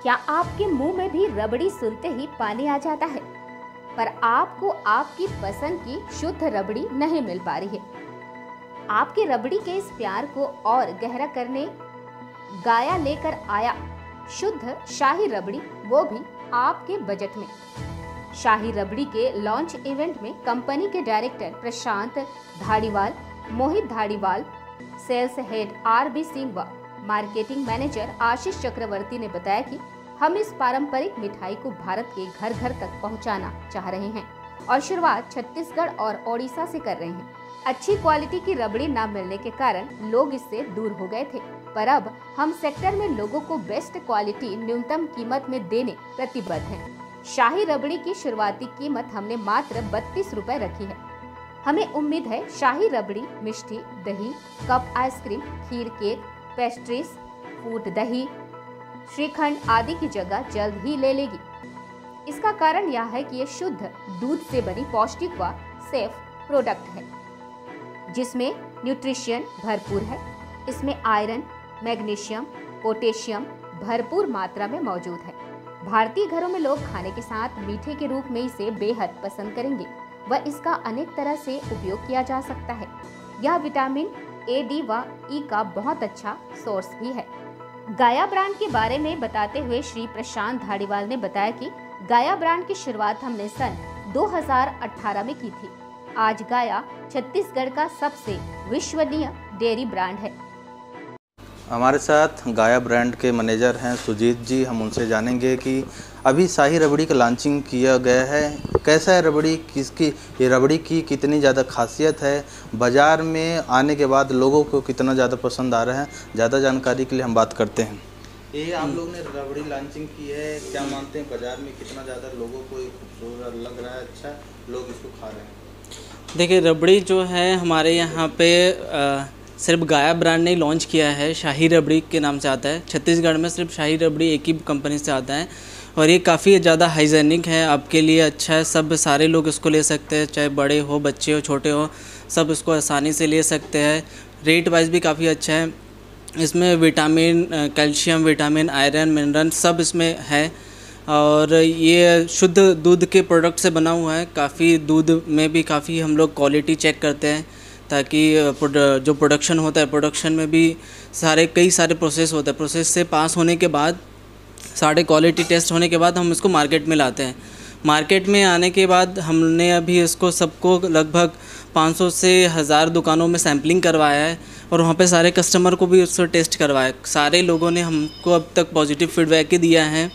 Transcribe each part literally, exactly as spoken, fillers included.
क्या आपके मुंह में भी रबड़ी सुनते ही पानी आ जाता है, पर आपको आपकी पसंद की शुद्ध रबड़ी नहीं मिल पा रही है? आपके रबड़ी के इस प्यार को और गहरा करने गाया लेकर आया शुद्ध शाही रबड़ी, वो भी आपके बजट में। शाही रबड़ी के लॉन्च इवेंट में कंपनी के director Prashant Dhariwal, Mohit Dhariwal, sales head R B Singh व मार्केटिंग मैनेजर आशीष चक्रवर्ती ने बताया कि हम इस पारंपरिक मिठाई को भारत के घर घर तक पहुंचाना चाह रहे हैं और शुरुआत छत्तीसगढ़ और ओडिशा से कर रहे हैं। अच्छी क्वालिटी की रबड़ी न मिलने के कारण लोग इससे दूर हो गए थे, पर अब हम सेक्टर में लोगों को बेस्ट क्वालिटी न्यूनतम कीमत में देने प्रतिबद्ध हैं। शाही रबड़ी की शुरुआती कीमत हमने मात्र बत्तीस रुपए रखी है। हमें उम्मीद है शाही रबड़ी मिष्टी, दही, कप आइसक्रीम, खीर, केक, पेस्ट्रीज, फूट दही, श्रीखंड आदि की जगह जल्द ही ले लेगी। इसका कारण यह है कि ये शुद्ध दूध से बनी पौष्टिक व सेफ प्रोडक्ट है, जिसमें न्यूट्रिशन भरपूर है। इसमें आयरन, मैग्नीशियम, पोटेशियम भरपूर मात्रा में मौजूद है। भारतीय घरों में लोग खाने के साथ मीठे के रूप में इसे बेहद पसंद करेंगे व इसका अनेक तरह से उपयोग किया जा सकता है। यह विटामिन ए, डी व ई का बहुत अच्छा सोर्स भी है। गाया ब्रांड के बारे में बताते हुए श्री प्रशांत धाड़ीवाल ने बताया कि गाया ब्रांड की शुरुआत हमने सन दो हज़ार अठारह में की थी। आज गाया छत्तीसगढ़ का सबसे विश्वसनीय डेयरी ब्रांड है। हमारे साथ गाया ब्रांड के मैनेजर हैं सुजीत जी। हम उनसे जानेंगे कि अभी शाही रबड़ी का लॉन्चिंग किया गया है, कैसा है रबड़ी, किसकी ये रबड़ी की कितनी ज़्यादा खासियत है, बाज़ार में आने के बाद लोगों को कितना ज़्यादा पसंद आ रहा है। ज़्यादा जानकारी के लिए हम बात करते हैं। ये आप लोग ने रबड़ी लॉन्चिंग की है, क्या मानते हैं बाज़ार में कितना ज़्यादा लोगों को खूबसूरत लग रहा है, अच्छा लोग इसको खा रहे हैं? देखिए, रबड़ी जो है हमारे यहाँ पे आ, सिर्फ गाया ब्रांड ने लॉन्च किया है। शाही रबड़ी के नाम से आता है। छत्तीसगढ़ में सिर्फ शाही रबड़ी एक ही कंपनी से आता है और ये काफ़ी ज़्यादा हाइजेनिक है, आपके लिए अच्छा है। सब सारे लोग इसको ले सकते हैं, चाहे बड़े हो, बच्चे हो, छोटे हो, सब इसको आसानी से ले सकते हैं। रेट वाइज भी काफ़ी अच्छा है। इसमें vitamin, calcium, vitamin, iron, mineral सब इसमें है और ये शुद्ध दूध के प्रोडक्ट से बना हुआ है। काफ़ी दूध में भी काफ़ी हम लोग क्वालिटी चेक करते हैं, ताकि जो प्रोडक्शन होता है, प्रोडक्शन में भी सारे कई सारे प्रोसेस होता है। प्रोसेस से पास होने के बाद, सारे क्वालिटी टेस्ट होने के बाद हम इसको मार्केट में लाते हैं। मार्केट में आने के बाद हमने अभी इसको सबको लगभग पाँच सौ से हज़ार दुकानों में सैम्पलिंग करवाया है और वहाँ पे सारे कस्टमर को भी उसको टेस्ट करवाया। सारे लोगों ने हमको अब तक पॉजिटिव फीडबैक ही दिया है।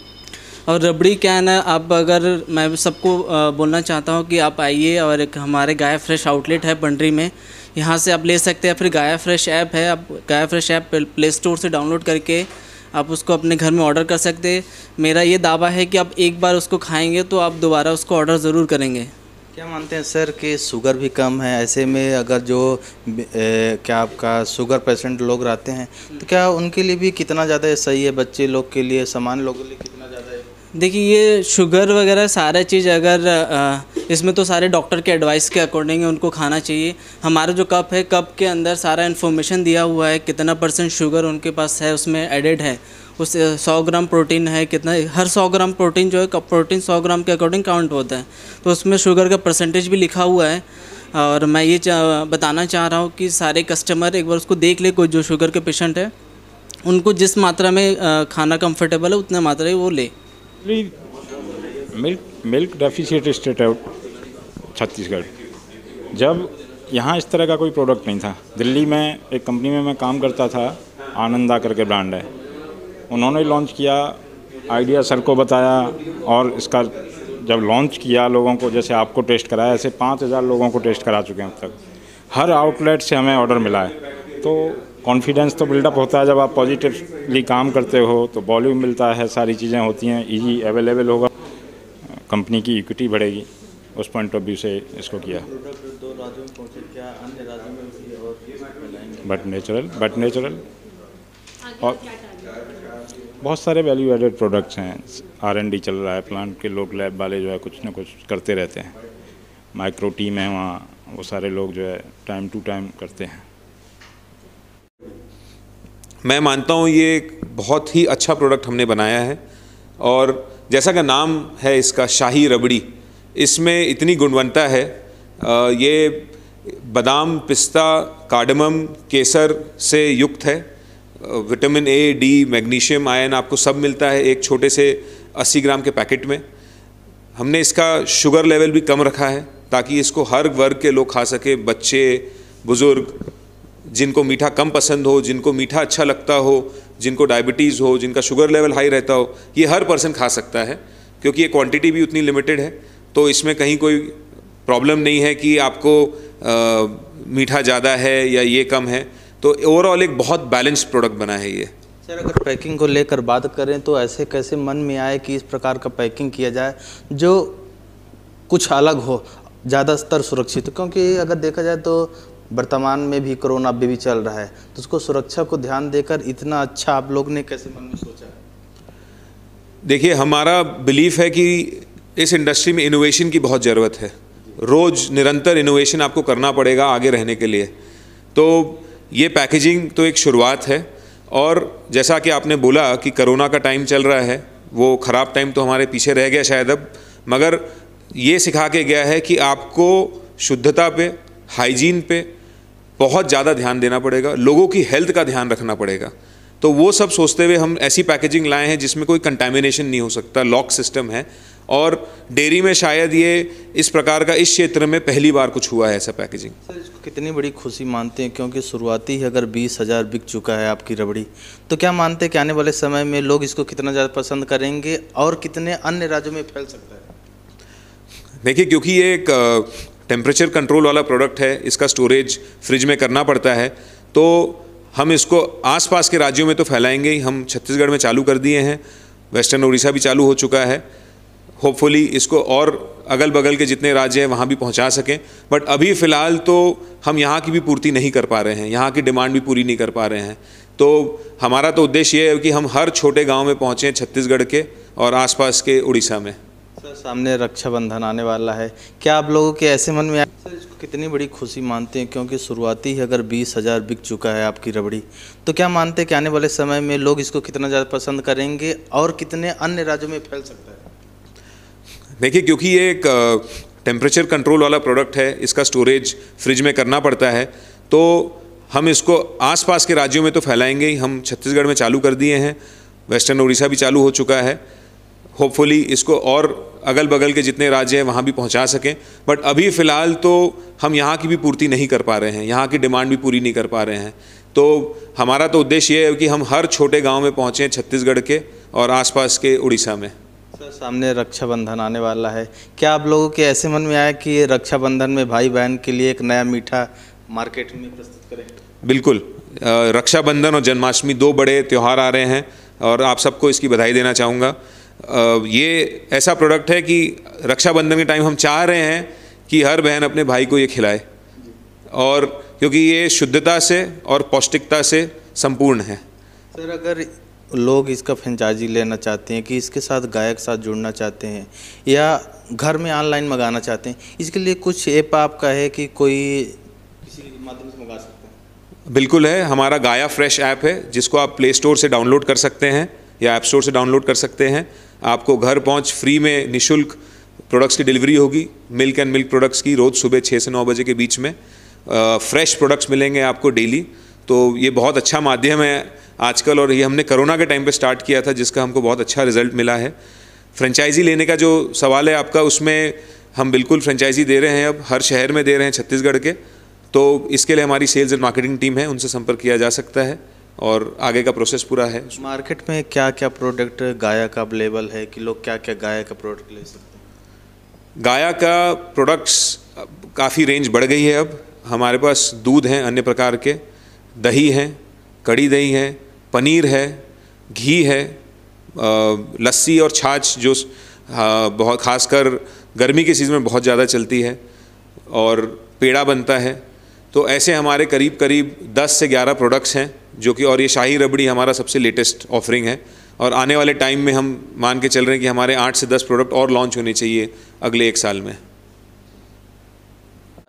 और रबड़ी क्या है ना, आप अगर मैं सबको बोलना चाहता हूँ कि आप आइए और एक हमारे गाया फ्रेश आउटलेट है पंडरी में, यहाँ से आप ले सकते हैं। फिर गाया फ्रेश ऐप है, आप Gaya fresh app play store से डाउनलोड करके आप उसको अपने घर में ऑर्डर कर सकते हैं। मेरा ये दावा है कि आप एक बार उसको खाएंगे तो आप दोबारा उसको ऑर्डर ज़रूर करेंगे। क्या मानते हैं सर कि शुगर भी कम है, ऐसे में अगर जो ए, क्या आपका शुगर पेशेंट लोग रहते हैं तो क्या उनके लिए भी कितना ज़्यादा सही है, बच्चे लोग के लिए, सामान्य लोगों के लिए कितना ज़्यादा है? देखिए, ये शुगर वगैरह सारा चीज़ अगर आ, इसमें तो सारे डॉक्टर के एडवाइस के अकॉर्डिंग उनको खाना चाहिए। हमारा जो कप है, कप के अंदर सारा इन्फॉर्मेशन दिया हुआ है, कितना परसेंट शुगर उनके पास है, उसमें एडेड है, उस सौ ग्राम प्रोटीन है, कितना, हर सौ ग्राम प्रोटीन जो है, कप प्रोटीन सौ ग्राम के अकॉर्डिंग काउंट होता है, तो उसमें शुगर का परसेंटेज भी लिखा हुआ है। और मैं ये चा, बताना चाह रहा हूँ कि सारे कस्टमर एक बार उसको देख ले, कोई जो शुगर के पेशेंट है उनको जिस मात्रा में आ, खाना कम्फर्टेबल है उतना मात्रा ही वो ले। मिल्क मिल्क डेफिशिएट स्टेट है छत्तीसगढ़। जब यहाँ इस तरह का कोई प्रोडक्ट नहीं था। दिल्ली में एक कंपनी में मैं काम करता था, आनंदा करके ब्रांड है, उन्होंने लॉन्च किया, आइडिया सर को बताया और इसका जब लॉन्च किया लोगों को, जैसे आपको टेस्ट कराया, ऐसे पाँच हज़ार लोगों को टेस्ट करा चुके हैं अब तक। हर आउटलेट से हमें ऑर्डर मिला है, तो कॉन्फिडेंस तो बिल्डअप होता है। जब आप पॉजिटिवली काम करते हो तो वॉल्यूम मिलता है, सारी चीज़ें होती हैं, इजी अवेलेबल होगा, कंपनी की इक्विटी बढ़ेगी। उस पॉइंट ऑफ व्यू से इसको किया। दो राज्यों में पहुंचे, क्या अन्य राज्यों में भी और बट नेचुरल बट नेचुरल और बहुत सारे वैल्यू एडेड प्रोडक्ट्स हैं। आर एन डी चल रहा है, प्लांट के लोग, लैब वाले जो है कुछ ना कुछ करते रहते हैं। माइक्रो टीम है वहाँ, वो सारे लोग जो है टाइम टू टाइम करते हैं। मैं मानता हूँ ये बहुत ही अच्छा प्रोडक्ट हमने बनाया है। और जैसा कि नाम है इसका शाही रबड़ी, इसमें इतनी गुणवत्ता है। ये बादाम, पिस्ता, कार्डमम, केसर से युक्त है। Vitamin A, D, magnesium, iron आपको सब मिलता है एक छोटे से अस्सी ग्राम के पैकेट में। हमने इसका शुगर लेवल भी कम रखा है ताकि इसको हर वर्ग के लोग खा सके, बच्चे, बुज़ुर्ग, जिनको मीठा कम पसंद हो, जिनको मीठा अच्छा लगता हो, जिनको डायबिटीज़ हो, जिनका शुगर लेवल हाई रहता हो, ये हर पर्सन खा सकता है क्योंकि ये क्वांटिटी भी उतनी लिमिटेड है। तो इसमें कहीं कोई प्रॉब्लम नहीं है कि आपको आ, मीठा ज़्यादा है या ये कम है। तो ओवरऑल एक बहुत बैलेंस्ड प्रोडक्ट बना है ये। सर, अगर पैकिंग को लेकर बात करें तो ऐसे कैसे मन में आए कि इस प्रकार का पैकिंग किया जाए जो कुछ अलग हो, ज़्यादा स्तर सुरक्षित हो? क्योंकि अगर देखा जाए तो वर्तमान में भी कोरोना अभी भी चल रहा है, तो उसको सुरक्षा को ध्यान देकर इतना अच्छा आप लोग ने कैसे मन में सोचा? देखिए, हमारा बिलीफ है कि इस इंडस्ट्री में इनोवेशन की बहुत ज़रूरत है। रोज़ निरंतर इनोवेशन आपको करना पड़ेगा आगे रहने के लिए। तो ये पैकेजिंग तो एक शुरुआत है। और जैसा कि आपने बोला कि कोरोना का टाइम चल रहा है, वो ख़राब टाइम तो हमारे पीछे रह गया शायद अब, मगर ये सिखा के गया है कि आपको शुद्धता पे, हाइजीन पे बहुत ज़्यादा ध्यान देना पड़ेगा, लोगों की हेल्थ का ध्यान रखना पड़ेगा। तो वो सब सोचते हुए हम ऐसी पैकेजिंग लाए हैं जिसमें कोई कंटामिनेशन नहीं हो सकता, लॉक सिस्टम है। और डेयरी में शायद ये इस प्रकार का इस क्षेत्र में पहली बार कुछ हुआ है ऐसा पैकेजिंग। सर, इसको कितनी बड़ी खुशी मानते हैं? क्योंकि शुरुआती ही अगर बीस हज़ार बिक चुका है आपकी रबड़ी, तो क्या मानते हैं कि आने वाले समय में लोग इसको कितना ज़्यादा पसंद करेंगे और कितने अन्य राज्यों में फैल सकता है? देखिए, क्योंकि ये एक टेम्परेचर कंट्रोल वाला प्रोडक्ट है, इसका स्टोरेज फ्रिज में करना पड़ता है, तो हम इसको आसपास के राज्यों में तो फैलाएंगे ही। हम छत्तीसगढ़ में चालू कर दिए हैं, वेस्टर्न उड़ीसा भी चालू हो चुका है। होपफुली इसको और अगल बगल के जितने राज्य हैं वहाँ भी पहुँचा सकें। बट अभी फ़िलहाल तो हम यहाँ की भी पूर्ति नहीं कर पा रहे हैं, यहाँ की डिमांड भी पूरी नहीं कर पा रहे हैं। तो हमारा तो उद्देश्य ये है कि हम हर छोटे गांव में पहुँचें छत्तीसगढ़ के और आसपास के उड़ीसा में। सर, सामने रक्षाबंधन आने वाला है, क्या आप लोगों के ऐसे मन में आए? सर, इसको कितनी बड़ी खुशी मानते हैं? क्योंकि शुरुआती ही अगर बीस हज़ार बिक चुका है आपकी रबड़ी, तो क्या मानते हैं कि आने वाले समय में लोग इसको कितना ज़्यादा पसंद करेंगे और कितने अन्य राज्यों में फैल सकता है? देखिए, क्योंकि ये एक टेम्परेचर कंट्रोल वाला प्रोडक्ट है, इसका स्टोरेज फ्रिज में करना पड़ता है, तो हम इसको आसपास के राज्यों में तो फैलाएंगे ही। हम छत्तीसगढ़ में चालू कर दिए हैं, वेस्टर्न उड़ीसा भी चालू हो चुका है। होपफुली इसको और अगल बगल के जितने राज्य हैं वहाँ भी पहुँचा सकें। बट अभी फ़िलहाल तो हम यहाँ की भी पूर्ति नहीं कर पा रहे हैं, यहाँ की डिमांड भी पूरी नहीं कर पा रहे हैं। तो हमारा तो उद्देश्य ये है कि हम हर छोटे गांव में पहुँचें छत्तीसगढ़ के और आसपास के उड़ीसा में। सर, सामने रक्षाबंधन आने वाला है, क्या आप लोगों के ऐसे मन में आया कि ये रक्षाबंधन में भाई बहन के लिए एक नया मीठा मार्केट में प्रस्तुत करें? बिल्कुल, रक्षाबंधन और जन्माष्टमी दो बड़े त्यौहार आ रहे हैं और आप सबको इसकी बधाई देना चाहूँगा। ये ऐसा प्रोडक्ट है कि रक्षाबंधन के टाइम हम चाह रहे हैं कि हर बहन अपने भाई को ये खिलाए, और क्योंकि ये शुद्धता से और पौष्टिकता से संपूर्ण है। सर, अगर लोग इसका फ्रेंचाइजी लेना चाहते हैं कि इसके साथ गायक साथ जुड़ना चाहते हैं या घर में ऑनलाइन मंगाना चाहते हैं, इसके लिए कुछ ऐप आपका है कि कोई किसी माध्यम से मंगा सकते हैं? बिल्कुल है, हमारा गाया फ्रेश ऐप है जिसको आप प्ले स्टोर से डाउनलोड कर सकते हैं या ऐप स्टोर से डाउनलोड कर सकते हैं। आपको घर पहुंच फ्री में निःशुल्क प्रोडक्ट्स की डिलीवरी होगी, मिल्क एंड मिल्क प्रोडक्ट्स की, रोज़ सुबह छः से नौ बजे के बीच में फ्रेश प्रोडक्ट्स मिलेंगे आपको डेली। तो ये बहुत अच्छा माध्यम है आजकल, और ये हमने कोरोना के टाइम पे स्टार्ट किया था जिसका हमको बहुत अच्छा रिजल्ट मिला है। फ्रेंचाइजी लेने का जो सवाल है आपका, उसमें हम बिल्कुल फ्रेंचाइजी दे रहे हैं, अब हर शहर में दे रहे हैं छत्तीसगढ़ के। तो इसके लिए हमारी सेल्स एंड मार्केटिंग टीम है, उनसे संपर्क किया जा सकता है और आगे का प्रोसेस पूरा है। मार्केट में क्या क्या प्रोडक्ट गाया का अवेलेबल है कि लोग क्या क्या गाया का प्रोडक्ट ले सकते हैं? गाया का प्रोडक्ट्स काफ़ी रेंज बढ़ गई है। अब हमारे पास दूध हैं अन्य प्रकार के, दही हैं, कड़ी दही है, पनीर है, घी है, लस्सी और छाछ जो बहुत खासकर गर्मी के सीज़न में बहुत ज़्यादा चलती है, और पेड़ा बनता है। तो ऐसे हमारे करीब करीब दस से ग्यारह प्रोडक्ट्स हैं जो कि, और ये शाही रबड़ी हमारा सबसे लेटेस्ट ऑफरिंग है। और आने वाले टाइम में हम मान के चल रहे हैं कि हमारे आठ से दस प्रोडक्ट और लॉन्च होने चाहिए अगले एक साल में।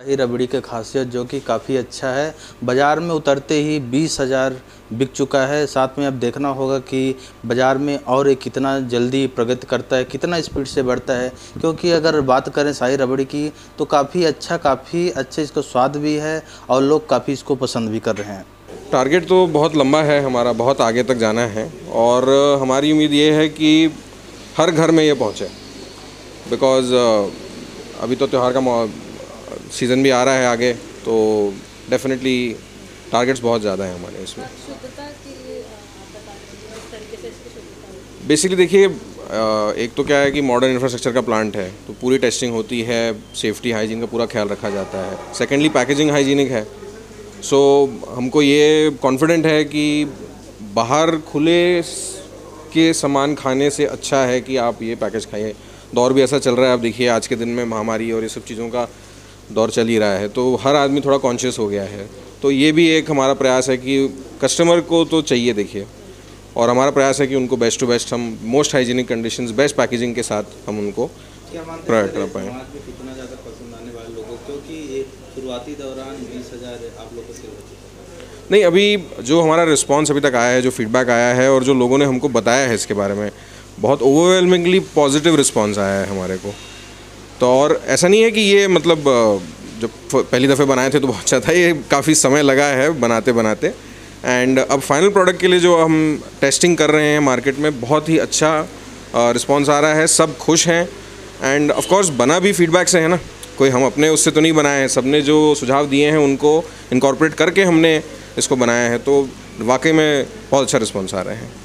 शाही रबड़ी की खासियत जो कि काफ़ी अच्छा है, बाज़ार में उतरते ही बीस हज़ार बिक चुका है। साथ में अब देखना होगा कि बाज़ार में और ये कितना जल्दी प्रगति करता है, कितना स्पीड से बढ़ता है, क्योंकि अगर बात करें शाही रबड़ी की तो काफ़ी अच्छा काफ़ी अच्छे इसका स्वाद भी है और लोग काफ़ी इसको पसंद भी कर रहे हैं। टारगेट तो बहुत लंबा है हमारा, बहुत आगे तक जाना है और हमारी उम्मीद ये है कि हर घर में ये पहुँचे, बिकॉज़ अभी तो त्यौहार का सीज़न भी आ रहा है आगे, तो डेफिनेटली टारगेट्स बहुत ज़्यादा हैं हमारे इसमें। शुद्धता के लिए आप बता रहे हैं इस तरीके से इसकी शुद्धता होती बेसिकली देखिए, एक तो क्या है कि मॉडर्न इंफ्रास्ट्रक्चर का प्लांट है, तो पूरी टेस्टिंग होती है, सेफ्टी हाइजीन का पूरा ख्याल रखा जाता है। सेकेंडली पैकेजिंग हाइजीनिक है, सो so, हमको ये कॉन्फिडेंट है कि बाहर खुले के सामान खाने से अच्छा है कि आप ये पैकेज खाइए। दौर भी ऐसा चल रहा है, आप देखिए आज के दिन में महामारी और ये सब चीज़ों का दौर चल ही रहा है, तो हर आदमी थोड़ा कॉन्शियस हो गया है। तो ये भी एक हमारा प्रयास है कि कस्टमर को तो चाहिए देखिए, और हमारा प्रयास है कि उनको बेस्ट टू बेस्ट हम most hygienic conditions, best packaging के साथ हम उनको प्रोवाइड कर पाएँ। कितना ज़्यादा पसंद आने वाले लोगों, क्योंकि ये शुरुआती दौरान बीस हज़ार आप लोगों से नहीं, अभी जो हमारा रिस्पांस अभी तक आया है, जो फीडबैक आया है और जो लोगों ने हमको बताया है इसके बारे में, बहुत ओवरवेलमिंगली पॉजिटिव रिस्पांस आया है हमारे को। तो और ऐसा नहीं है कि ये मतलब जब पहली दफ़े बनाए थे तो बहुत अच्छा था, ये काफ़ी समय लगा है बनाते बनाते, एंड अब फाइनल प्रोडक्ट के लिए जो हम टेस्टिंग कर रहे हैं मार्केट में, बहुत ही अच्छा रिस्पांस आ रहा है, सब खुश हैं। एंड ऑफ कोर्स बना भी फीडबैक से है ना, कोई हम अपने उससे तो नहीं बनाए हैं, सबने जो सुझाव दिए हैं उनको इनकॉर्पोरेट करके हमने इसको बनाया है, तो वाकई में बहुत अच्छा रिस्पांस आ रहे हैं।